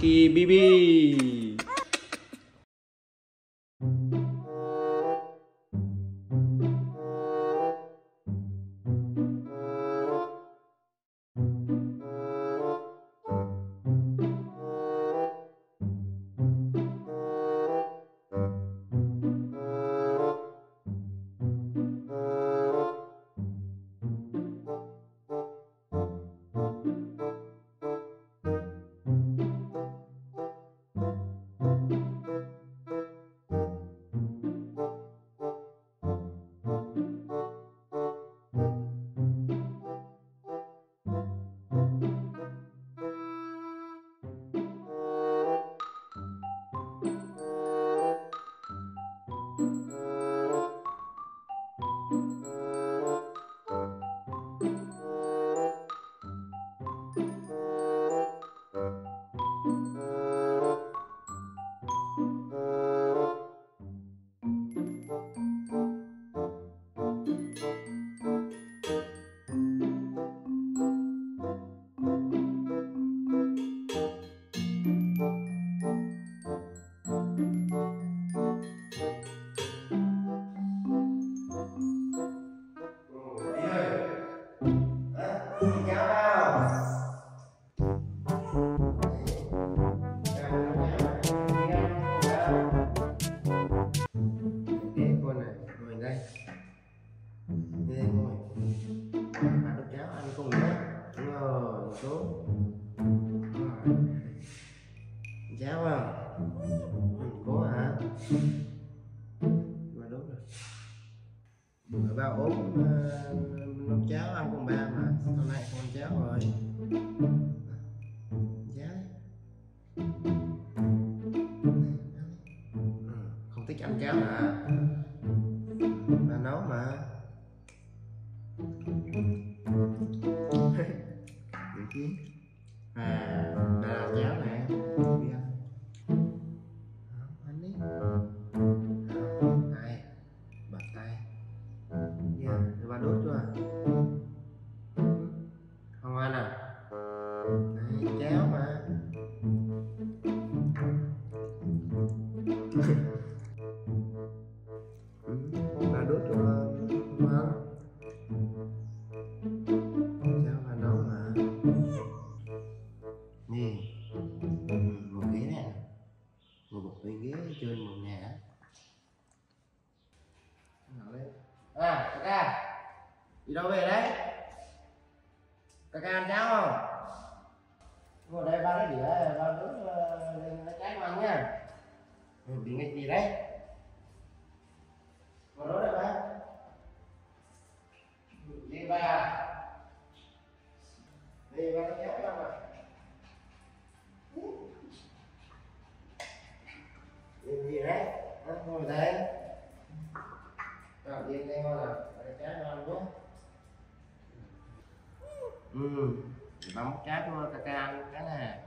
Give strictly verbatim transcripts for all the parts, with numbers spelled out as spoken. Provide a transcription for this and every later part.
Lucky Bibi. Ăn được cháo ăn cùng nhé. Đúng rồi, số. Cháo không? Cố hả? Mà đúng rồi. Bữa ba ốm uh, nấu cháo ăn cùng ba mà. Hôm nay không ăn cháo rồi. Cháo. Ừ, không thích ăn cháo hả? Ba nấu mà. Được chứ? À, ba làm cháo nè. Đi ăn. Anh đi. Tay. Bật tay. Yeah, để ba đốt chưa? Không ăn à? Đấy, cháo mà. Ba đốt cho không ăn. Cháo ba nấu mà. Nè, một ghế nè. Ngồi một cái ghế trên một nhà. À, ca ca. Đi đâu về đấy? Ca ca ăn cháo không? Ngồi đây ba lấy đĩa, ba nướng lấy trái ăn nha. Bị nghịch gì đấy? Ngồi đó đây ba. Đi ba. Đi ba lấy cháo không à? Đi gì đấy? Ngồi đây. Rồi đi đây ngồi nào, lấy trái ăn nhé. Ừ, thì ba múc trái cho ca ca ăn cái này.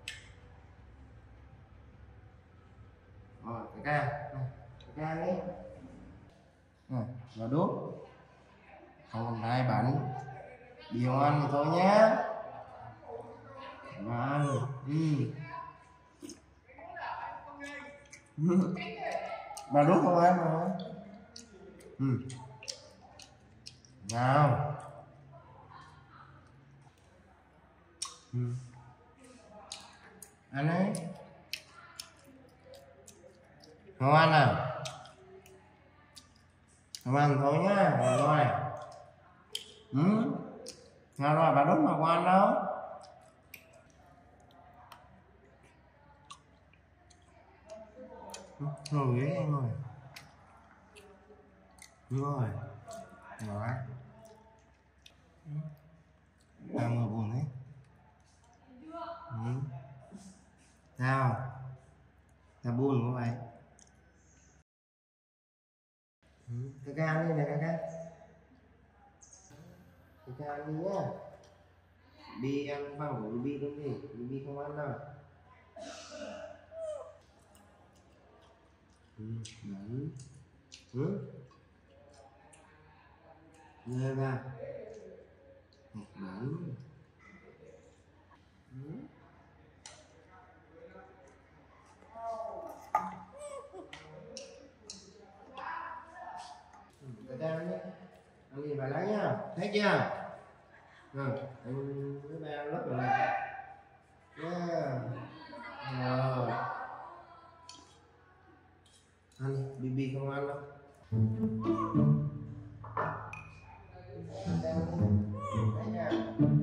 Rồi, ca ca, ca ca ăn đi. Rồi, vào đốt. Không còn ai bắn. Điều ăn thì thôi nhé. Và ăn. Ừ. Bà đốt không ăn mà. Ừ. Nào. Ừ. Ăn đấy. Không ăn à? Không ăn thôi nhá. Rồi. Ừ. Nào rồi, bà đốt mà không ăn đâu. Ngồi ghế em ngồi. Ngồi. Ngồi ăn. Đang ngồi buồn đấy. Ừ. Sao? Sao buồn không vậy? Ừ. Ca ca ăn đi nè ca ca. Ca ca ăn đi nhá. Bi ăn khoan của Bi luôn đi. Bi không ăn đâu. Ừ. Đấy. Ừ. Nghe ra. Đấy. Ừ. Rồi, anh với ba lớp rồi này. Yeah. Rồi. Ăn đi, bì bì không ăn đâu. Đấy nha.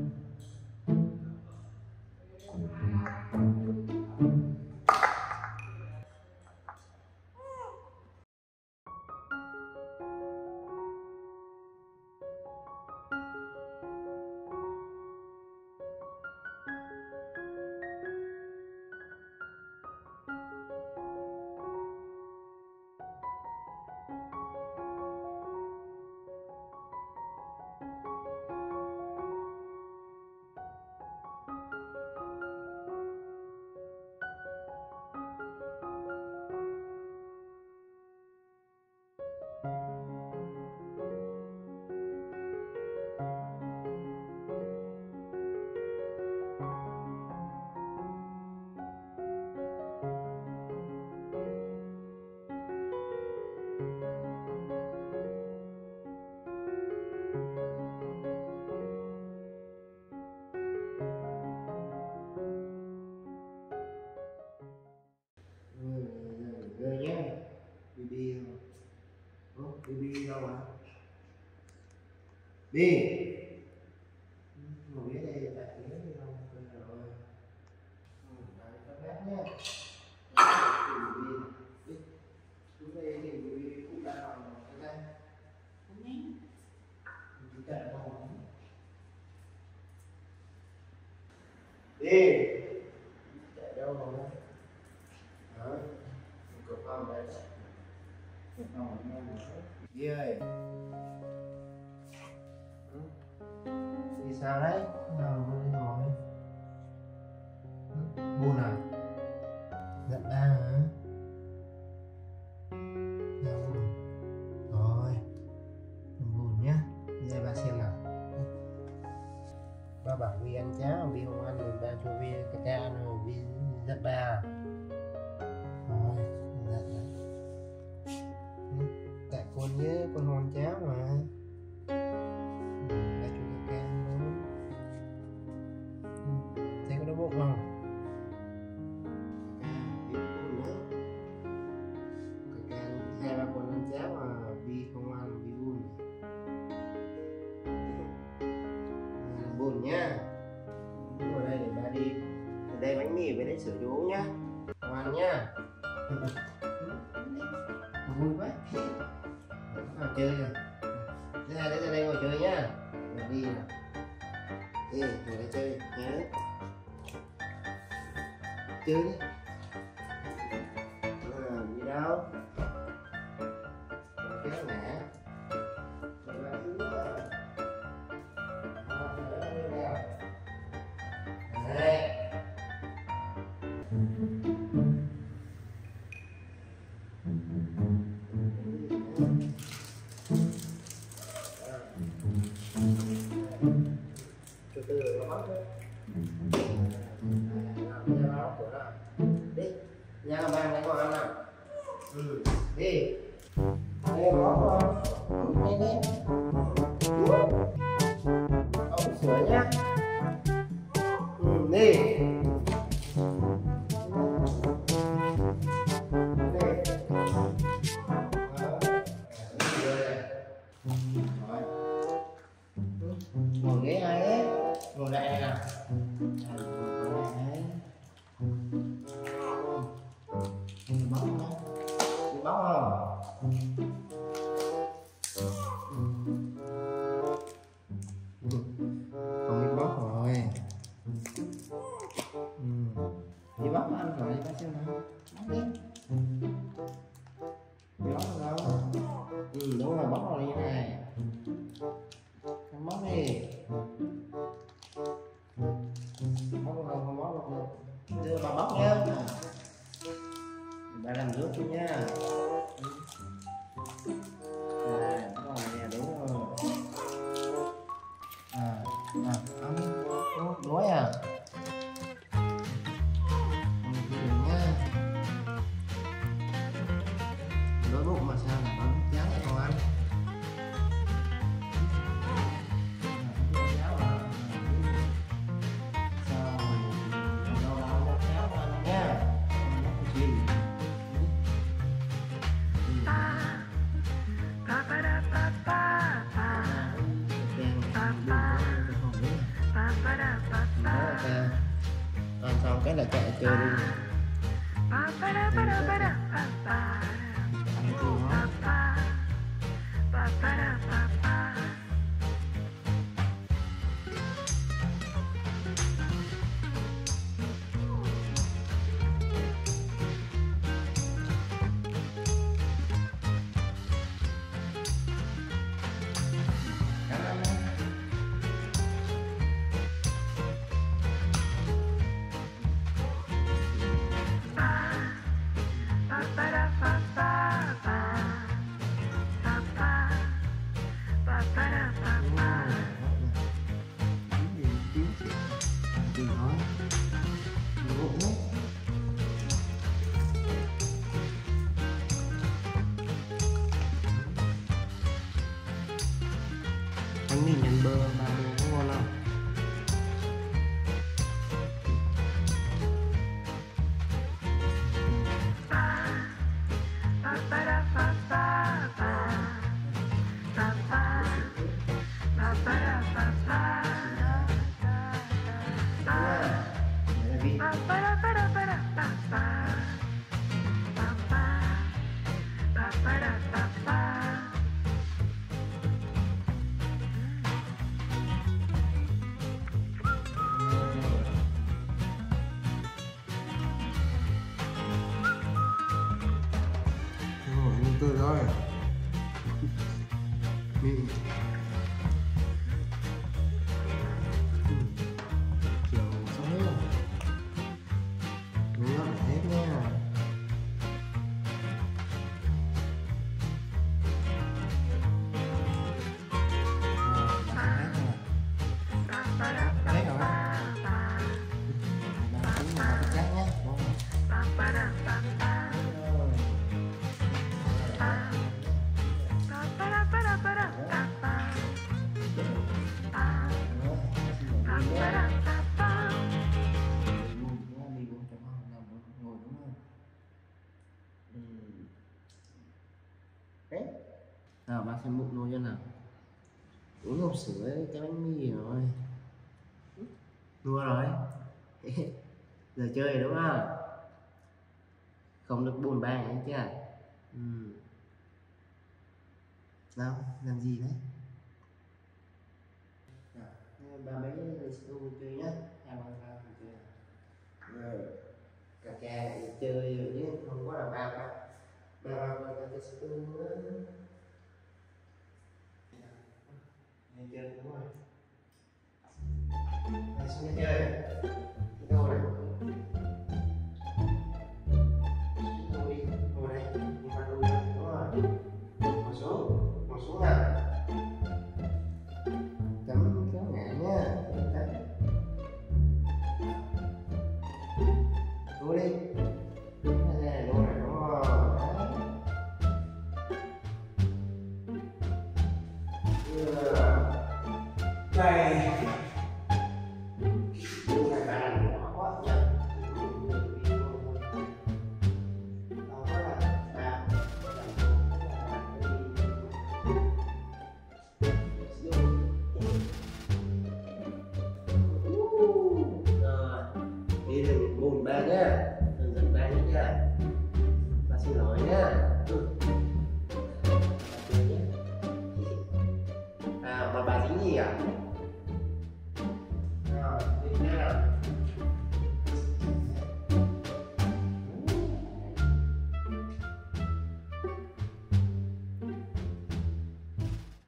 Rồi nhé, bì bì Ủa, bì bì đâu mà bì ngồi ở đây tại nhớ đi đâu rồi. Đấy, các bác nhé. Bì bì xuống đây thì bì bì cũng đã làm cái đây chúng ta đã làm đi chạy đâu rồi đó. Cục không đây cục không đi ơi đi sao đấy nào đi ngồi buồn à giận ba hả nào buồn rồi buồn nhá đi đây ba xem nào. Ba bảo Vi ăn cháo Vi không ăn rồi ba cho Vi cái ca rồi Vi giận ba rồi giận đấy. Tại con nhớ con hòn cháo mà ba cho cái ca nữa. Thấy có đau bụng không? Cái ca hai ba con ăn cháo mà Vi không ăn Vi buồn buồn nhá. Ngồi đây để ba đi ở đây bánh mì với đấy sữa chú nhá ngoan nhá. Vui quá vào chơi rồi ra đấy ra đây ngồi chơi nhá. Rồi đi nào đi ngồi đây chơi nhé chơi đi à, đi đâu kéo ngã đây từ từ nó móc đấy ra móc của nó đi ra bàn này con ăn nào. Ừ đi đây móc không đi đi ông sửa nhá. Ừ đi ngồi ghế ai đấy ngồi lại này nào bóc không bóc không không biết bóc rồi. Ừ. Đi bóc ăn rồi đi bác xem nào bóc đi bóc rồi đâu. Ừ đúng rồi bóc rồi như này không bóc đi bóc đâu không bóc đâu đưa bà bóc nhá bà làm nước thôi nha. À đúng rồi nè đúng rồi à à ăn đói à nhá đói bụng mà sao là bánh cháo lại không ăn. À, ngon cái là chạy chơi đi. Bánh mì nhân bơ ba mươi có ngon không? Tôi rồi mì kiểu xong hết rồi đúng rồi hết nha. Hết rồi chắc nhé. Nào bác xem bụng luôn cho nào. Uống hộp sữa ấy, cái bánh mì rồi. Đua rồi. Giờ chơi rồi đúng không? Không được buồn bã ấy chứ. Ừ. Nào, làm gì đấy? Nào, ba mấy tôi chơi nhá. Hai ba ba chơi. Rồi. Cả cha lại chơi rồi chứ không có là ba ba. Ba ba ba cái tôi nữa. Đi chơi đúng rồi. Đây xuống chơi. Đi đâu này? Tôi đi, ngồi đây, đi qua đuôi đây, đúng rồi. Ngồi xuống, ngồi xuống nào. Cắm kéo ngã nha. Đuôi đi. Đây là đuôi này đúng rồi. Đây.